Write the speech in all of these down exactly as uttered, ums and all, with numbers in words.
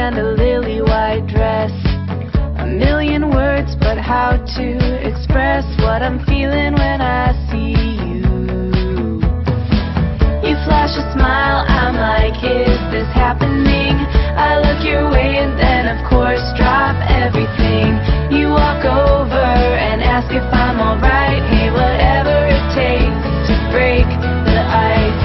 and a lily white dress. A million words, but how to express what I'm feeling when I see you. You flash a smile, I'm like, is this happening? I look your way and then of course drop everything. You walk over and ask if I'm alright. Hey, whatever it takes to break the ice.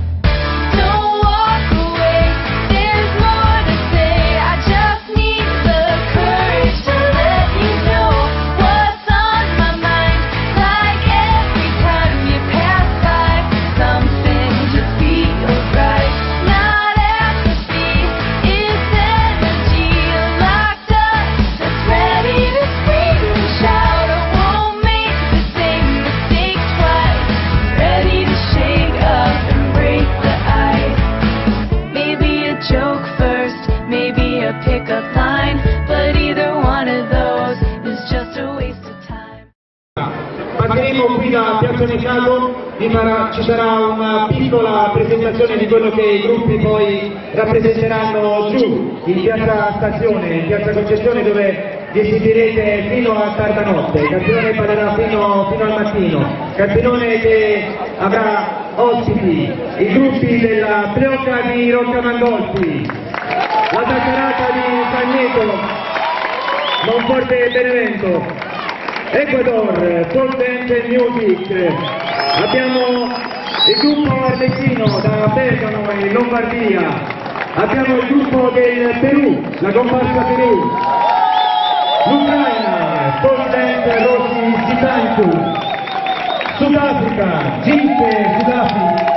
Partiremo qui da Piazza Mercato, ci sarà una piccola presentazione di quello che i gruppi poi rappresenteranno giù in Piazza Stazione, in Piazza Concezione, dove vi esibirete fino a tarda notte. Il Carpinone parlerà fino, fino al mattino, Carpinone che avrà ospiti i gruppi della Preocca di Roccamandolfi, la Taccarata di Sagneto, Monforte Benevento, Ecuador, Soul Dance Music, abbiamo il gruppo arlecchino da Bergamo in Lombardia, abbiamo il gruppo del Perù, la comparsa Perù, l'Ucraina, Soul Dance Rossi Sitanku, Sudafrica, Ginte Sudafrica,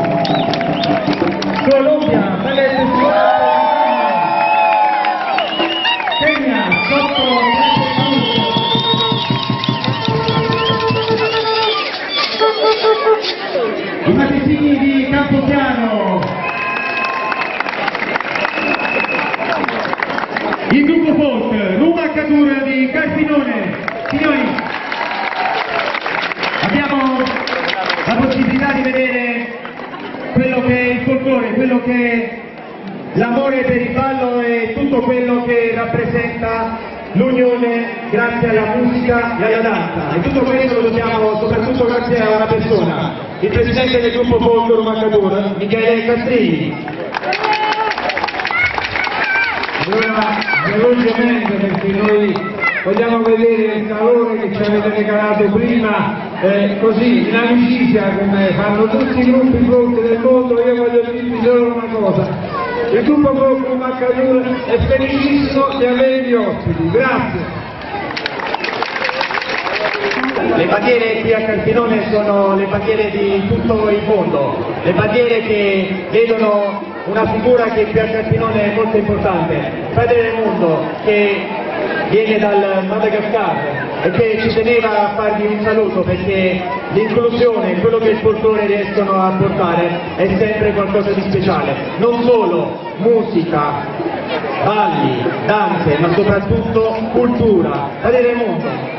Colombia, Ballet Kenya, Sotto i matesini di Campopiano, il gruppo folk Rumaccatura di Carpinone. Signori, abbiamo la possibilità di vedere quello che è il folklore, quello che è l'amore per il ballo e tutto quello che rappresenta l'unione grazie alla musica e alla danza, e tutto questo lo dobbiamo soprattutto grazie a una persona, il presidente del gruppo folk Rumaccatura, Michele Castrilli. Allora, velocemente, perché noi vogliamo vedere il calore che ci avete regalato prima, eh, così in amicizia come fanno tutti i gruppi folk del mondo. Io voglio dirvi solo una cosa: il gruppo folk Rumaccatura è felicissimo di avere gli ospiti. Grazie. Le bandiere qui a Carpinone sono le bandiere di tutto il mondo, le bandiere che vedono una figura che qui a Carpinone è molto importante, Padre del Mondo, che viene dal Madagascar e che ci teneva a fargli un saluto, perché l'inclusione, quello che il folklore riescono a portare è sempre qualcosa di speciale, non solo musica, balli, danze, ma soprattutto cultura. Padre del Mondo.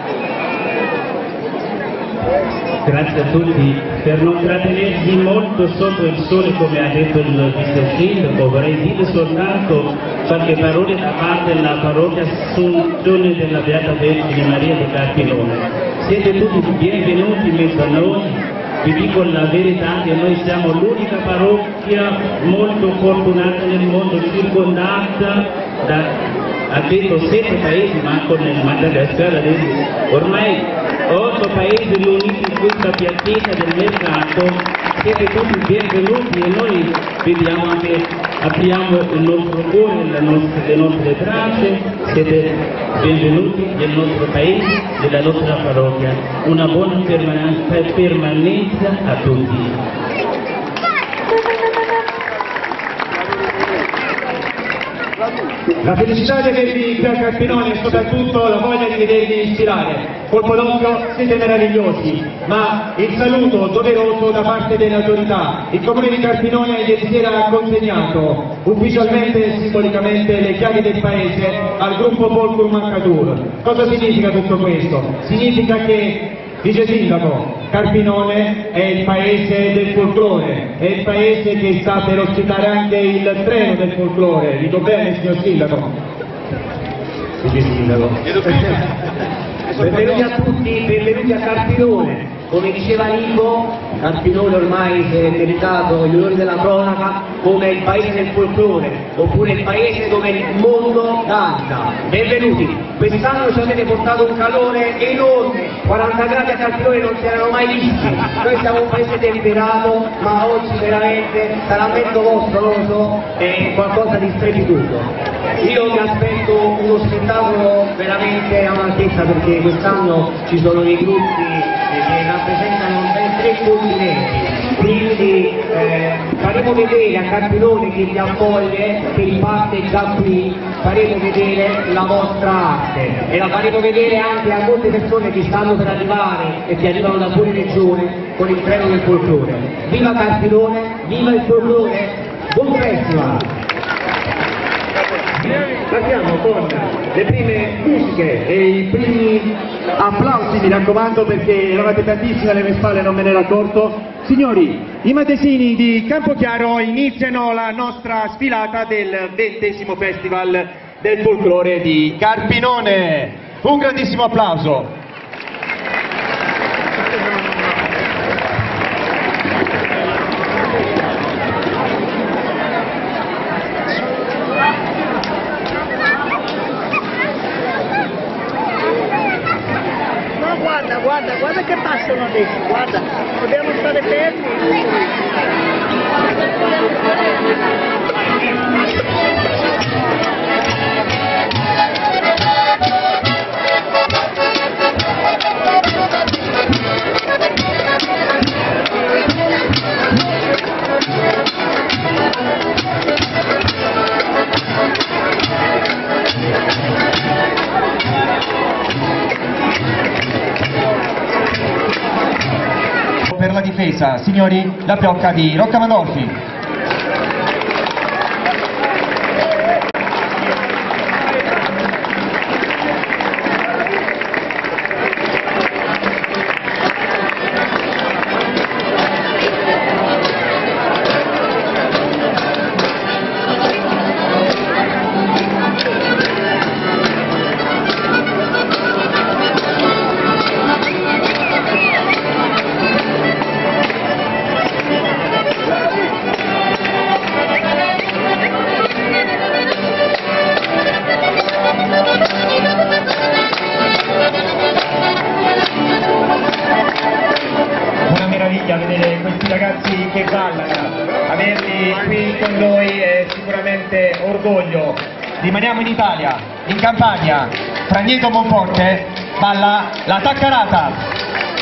Grazie a tutti. Per non trattenervi molto sotto il sole, come ha detto il vice sindaco, vorrei dire soltanto qualche parola da parte della parrocchia Assunzione della Beata Vergine Maria di Carpinone. Siete tutti benvenuti in mezzo a noi. Vi dico la verità che noi siamo l'unica parrocchia molto fortunata nel mondo, circondata da, ha detto sette paesi, ma con il Madagascar adesso ormai otto paesi riuniti in questa piazzetta del mercato. Siete tutti benvenuti e noi vediamo anche, apriamo il nostro cuore, le nostre, le nostre braccia. Siete benvenuti nel nostro paese, nella nostra parrocchia. Una buona permanenza a tutti. La felicità di avervi qui a Carpinone e soprattutto la voglia di vedervi ispirare. Colpo d'occhio, siete meravigliosi, ma il saluto doveroso da parte delle autorità. Il Comune di Carpinone ieri sera ha consegnato ufficialmente e simbolicamente le chiavi del paese al gruppo folk Rumaccatura. Cosa significa tutto questo? Significa che, vice sindaco, Carpinone è il paese del folklore, è il paese che sta per ospitare anche il treno del folklore, dico bene signor Sindaco? Sì, Sindaco. Benvenuti a tutti, benvenuti a Carpinone. Come diceva Nico, Carpinone ormai si è meritato gli onori della cronaca come il paese del folklore, oppure il paese dove il mondo danza. Benvenuti! Quest'anno ci avete portato un calore enorme, quaranta gradi a Carpinone non si erano mai visti. Noi siamo un paese temperato, ma oggi veramente sarà mezzo vostro, non lo so, è qualcosa di strepitoso. Io mi aspetto uno spettacolo veramente all'altezza, perché quest'anno ci sono dei gruppi che rappresentano ben tre continenti, quindi eh, faremo vedere a Carpinone che vi accoglie, che riparte già qui, faremo vedere la vostra arte e la faremo vedere anche a molte persone che stanno per arrivare e che arrivano da fuori regione con il treno del folklore. Viva Carpinone, viva il folklore, buon festival! Partiamo con le prime musiche e i primi applausi, mi raccomando, perché eravate tantissimi alle mie spalle, non me ne ero accorto. Signori, i matesini di Campochiaro iniziano la nostra sfilata del ventesimo Festival del Folklore di Carpinone. Un grandissimo applauso. Guarda, guarda, guarda che passano adesso, guarda, dobbiamo stare fermi. Per la difesa, signori, la piocca di Rocca Mandolfi. Vedere questi ragazzi che ballano, averli qui con noi è sicuramente orgoglio. Rimaniamo in Italia, in Campania. Fragneto Monforte balla la taccarata.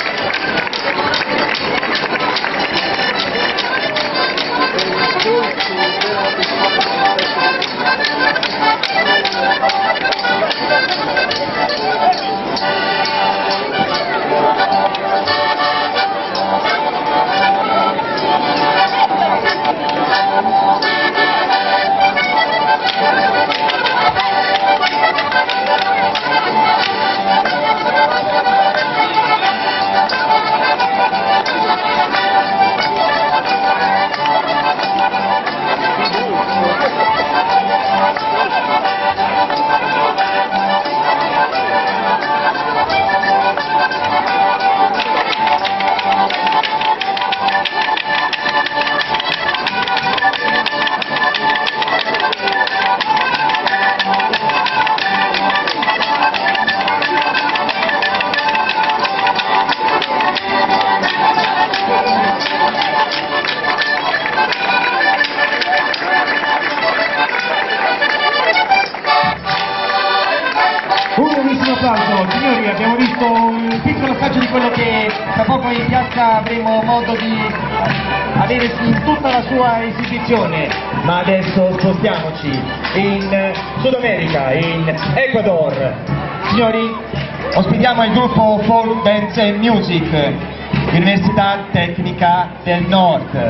Un buonissimo applauso, signori, abbiamo visto un piccolo assaggio di quello che tra poco in piazza avremo modo di avere in tutta la sua esibizione, ma adesso spostiamoci in Sud America, in Ecuador. Signori, ospitiamo il gruppo Folk Dance and Music, Università Tecnica del Nord.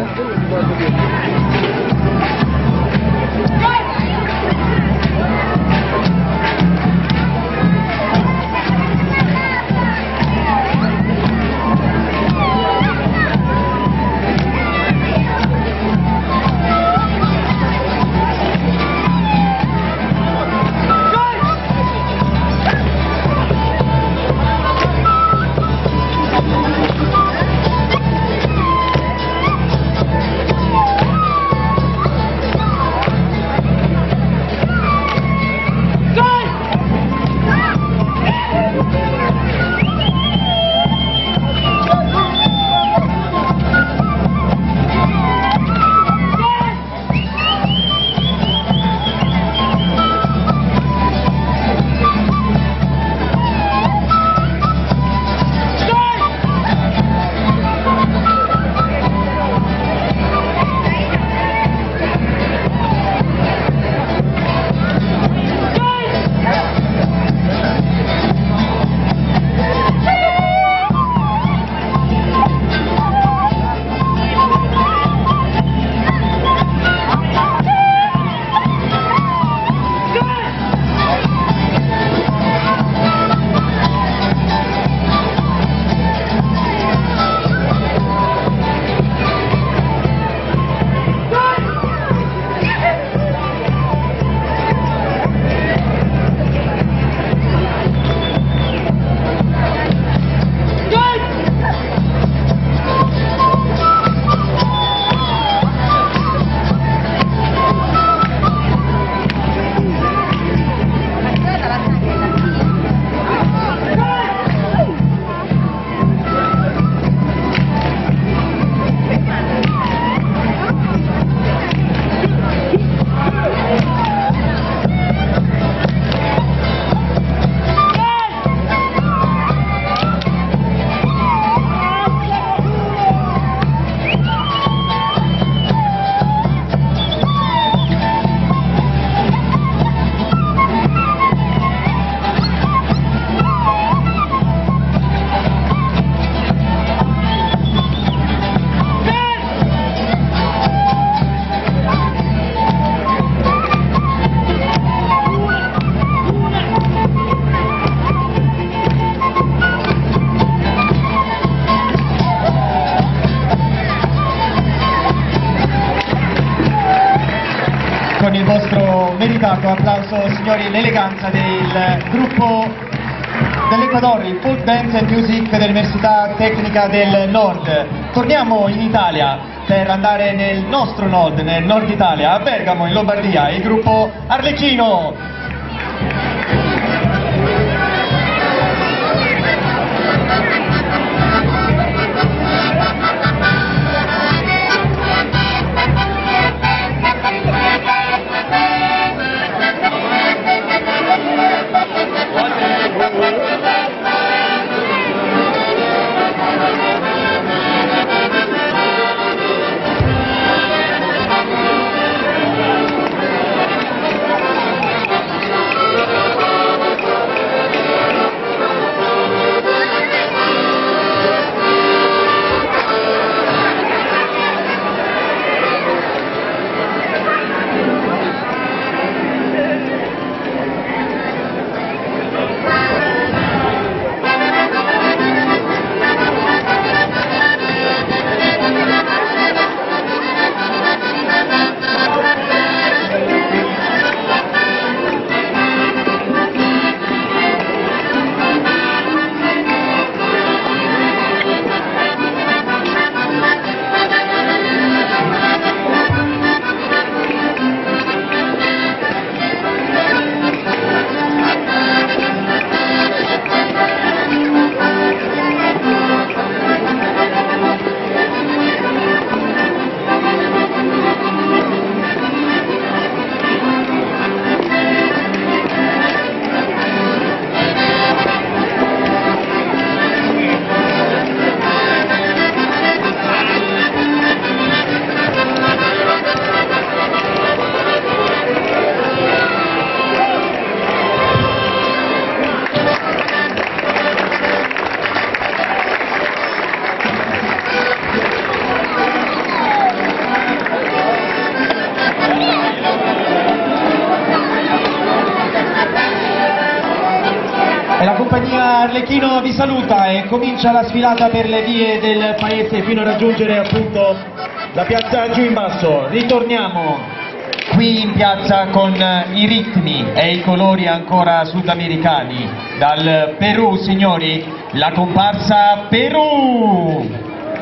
meritato applauso, signori, l'eleganza del gruppo dell'Ecuador, il Folk Dance and Music dell'Università Tecnica del Nord. Torniamo in Italia per andare nel nostro nord, nel nord Italia, a Bergamo, in Lombardia, il gruppo Arlecchino. Arlecchino vi saluta e comincia la sfilata per le vie del paese fino a raggiungere appunto la piazza giù in basso. Ritorniamo qui in piazza con i ritmi e i colori ancora sudamericani. Dal Perù, signori, la comparsa Perù!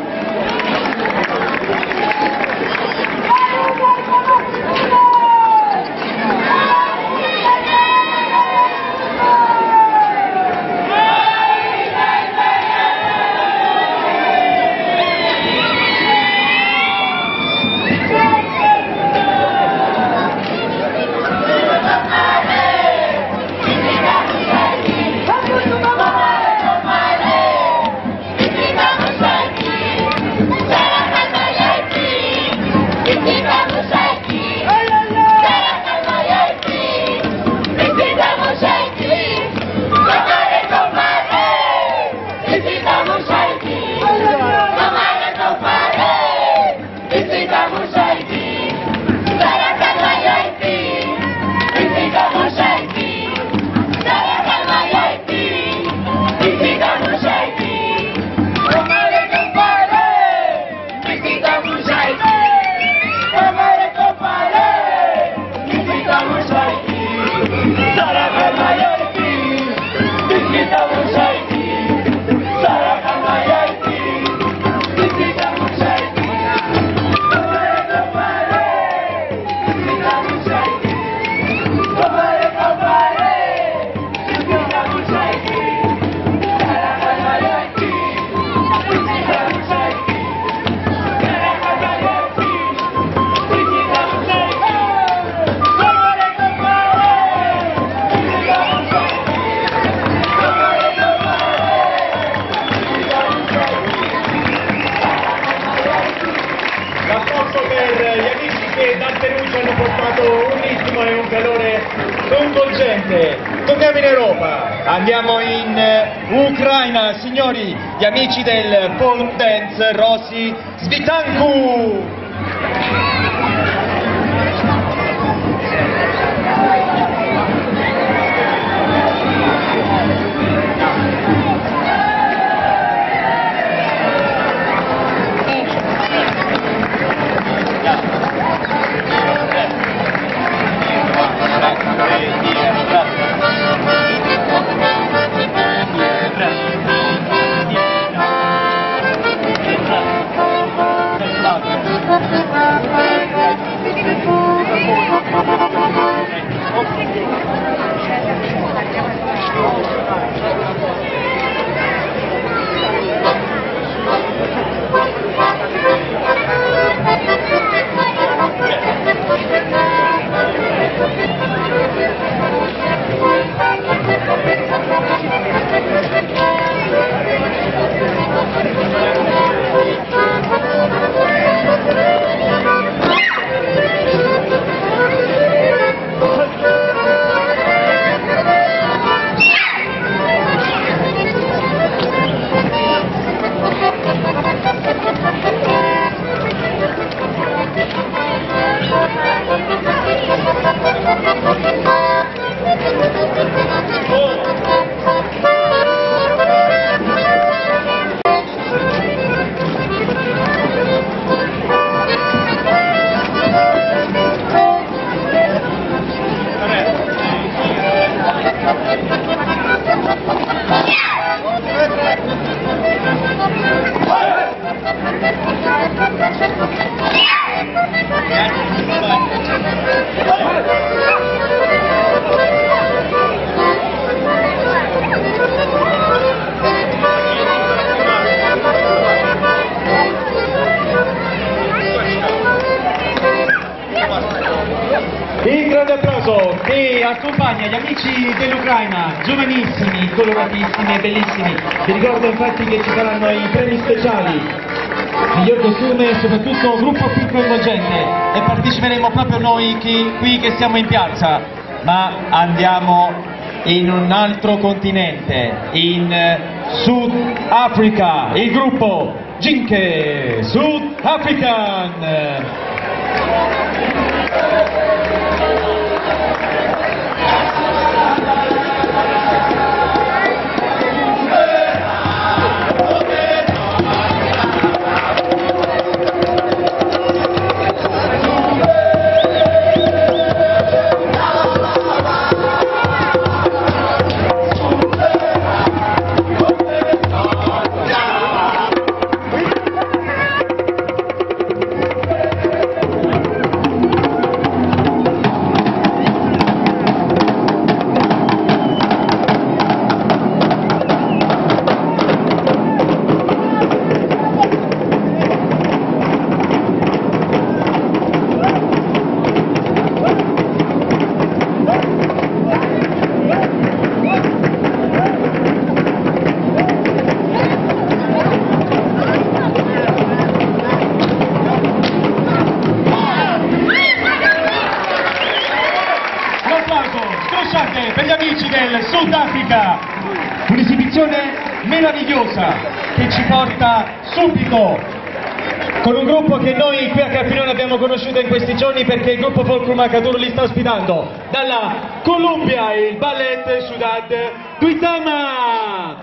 Torniamo in Europa, andiamo in Ucraina, signori, gli amici del folk dance Rossi Svitanku. Yeah. e accompagna gli amici dell'Ucraina, giovanissimi, coloratissimi e bellissimi. Vi ricordo infatti che ci saranno i premi speciali, miglior costume e soprattutto gruppo più coinvolgente, e parteciperemo proprio noi qui, qui che siamo in piazza, ma andiamo in un altro continente, in Sud Africa, il gruppo Jinke Sud African. Per gli amici del Sudafrica, un'esibizione meravigliosa che ci porta subito con un gruppo che noi qui a Carpinone abbiamo conosciuto in questi giorni, perché il gruppo Folklore Makaduro li sta ospitando dalla Columbia, il Ballet Ciudad Duitama.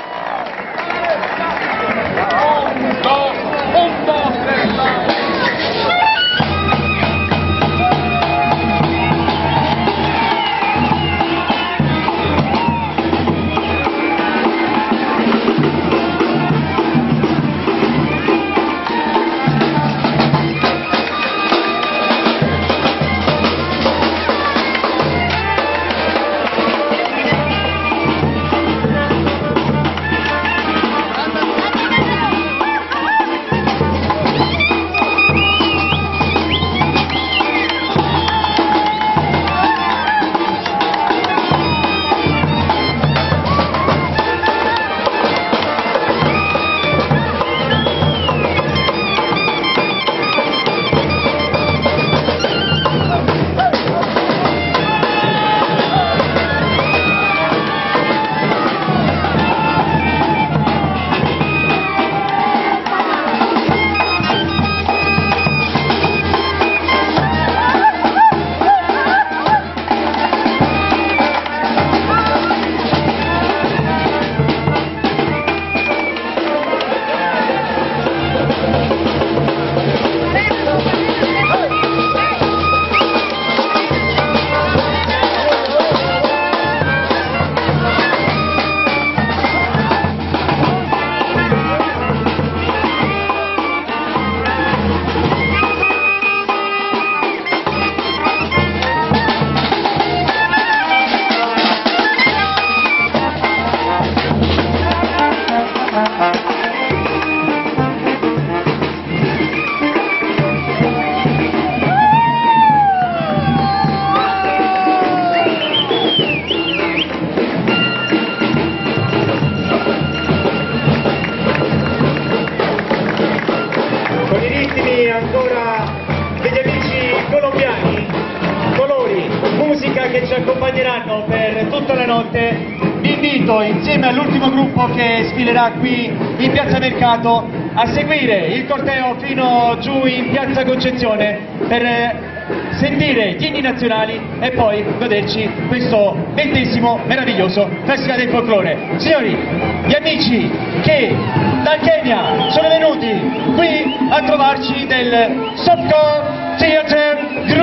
Ancora degli amici colombiani, colori, musica che ci accompagneranno per tutta la notte. Vi invito, insieme all'ultimo gruppo che sfilerà qui in Piazza Mercato, a seguire il corteo fino giù in Piazza Concezione per sentire gli inni nazionali e poi goderci questo ventesimo meraviglioso Festival del Folklore. Signori, gli amici che dal Kenya sono venuti qui a trovarci del Softcore Theatre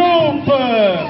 Group.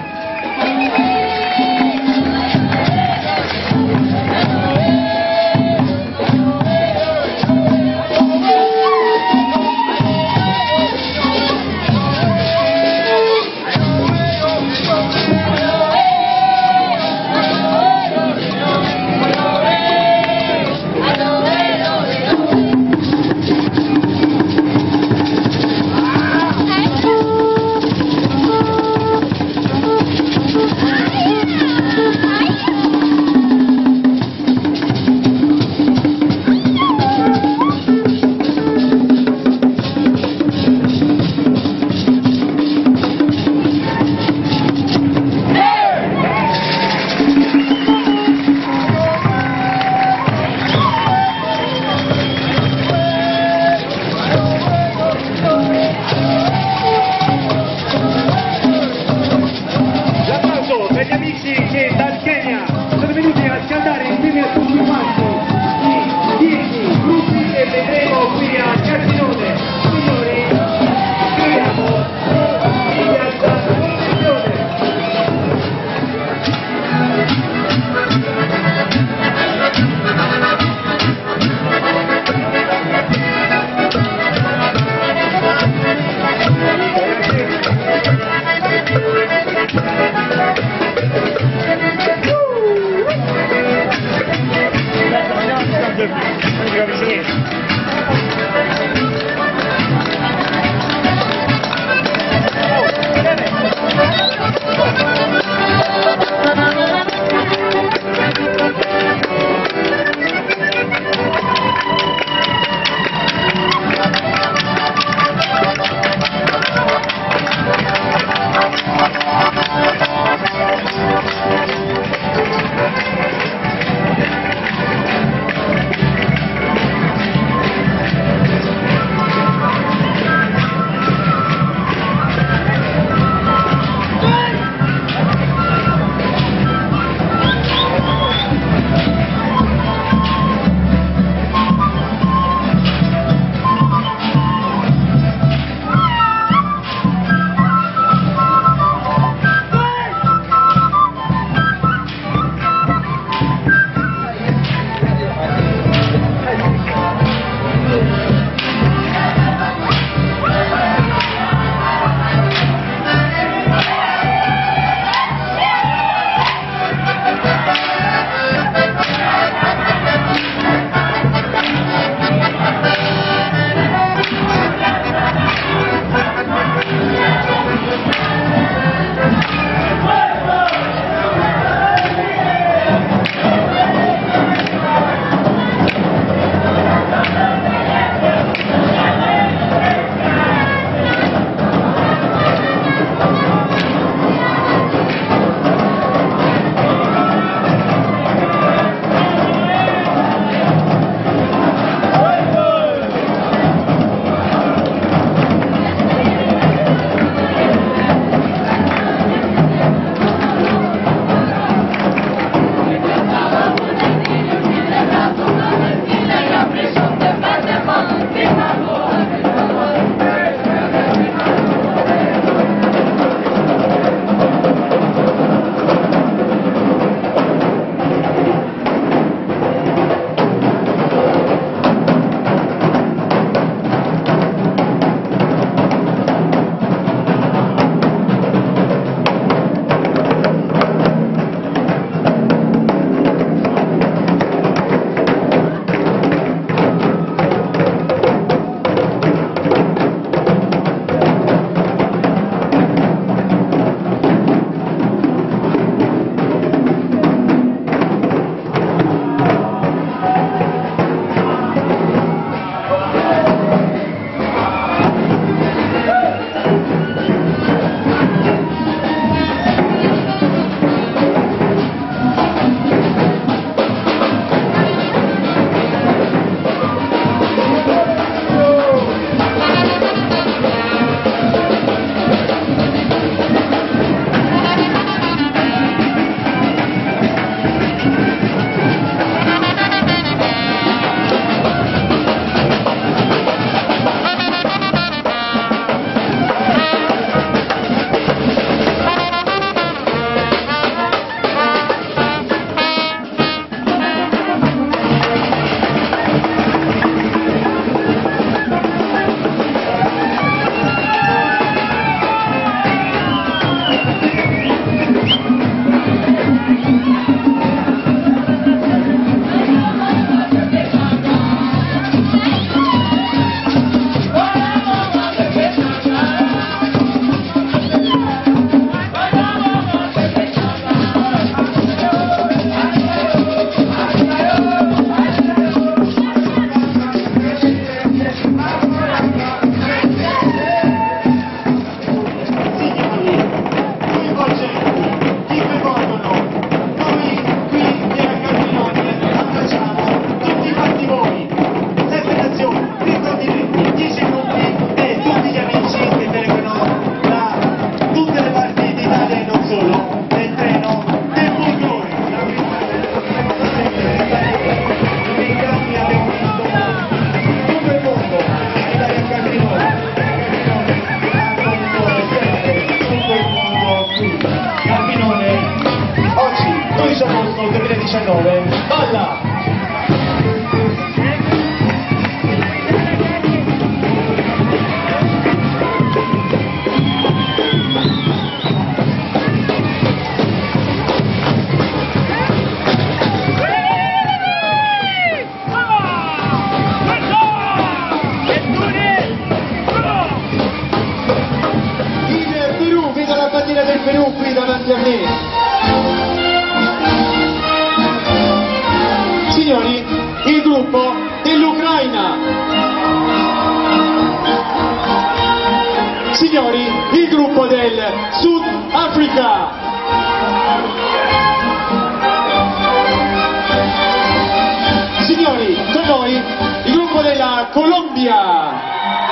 diciannove, balla! Del Perù qui davanti a me. Signori, il gruppo dell'Ucraina. Signori, il gruppo del Sud Africa. Signori, con noi il gruppo della Colombia.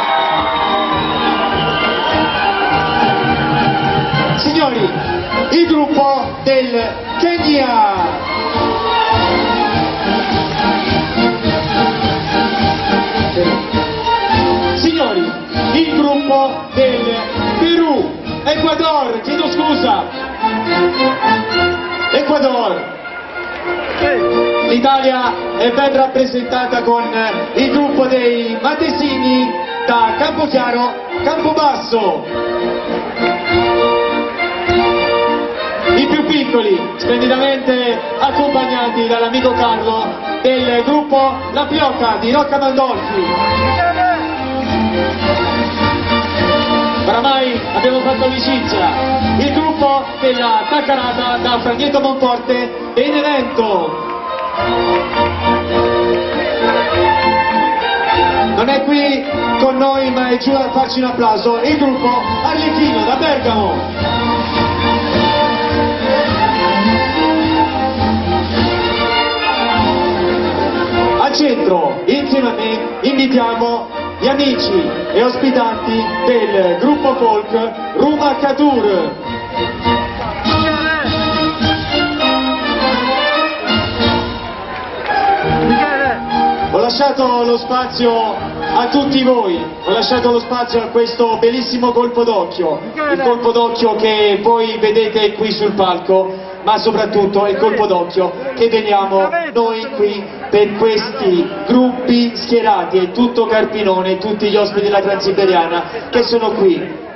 Signori, il gruppo del Kenya. Signori, il gruppo del Perù. Ecuador, chiedo scusa. Ecuador. L'Italia è ben rappresentata con il gruppo dei Matesini da Campochiaro, Campobasso. I più piccoli, splendidamente accompagnati dall'amico Carlo del gruppo La Pioca di Rocca Mandolfi. Oramai abbiamo fatto amicizia. Il gruppo della Taccarata da Fragneto Monforte e Benevento. Non è qui con noi ma è giù a farci un applauso. Il gruppo Arlecchino da Bergamo. Al centro, insieme a me, invitiamo gli amici e ospitanti del gruppo folk Ruma Katur. Ho lasciato lo spazio a tutti voi, ho lasciato lo spazio a questo bellissimo colpo d'occhio, il colpo d'occhio che voi vedete qui sul palco, ma soprattutto il colpo d'occhio che vediamo noi qui per questi gruppi schierati e tutto Carpinone, tutti gli ospiti della Transiberiana che sono qui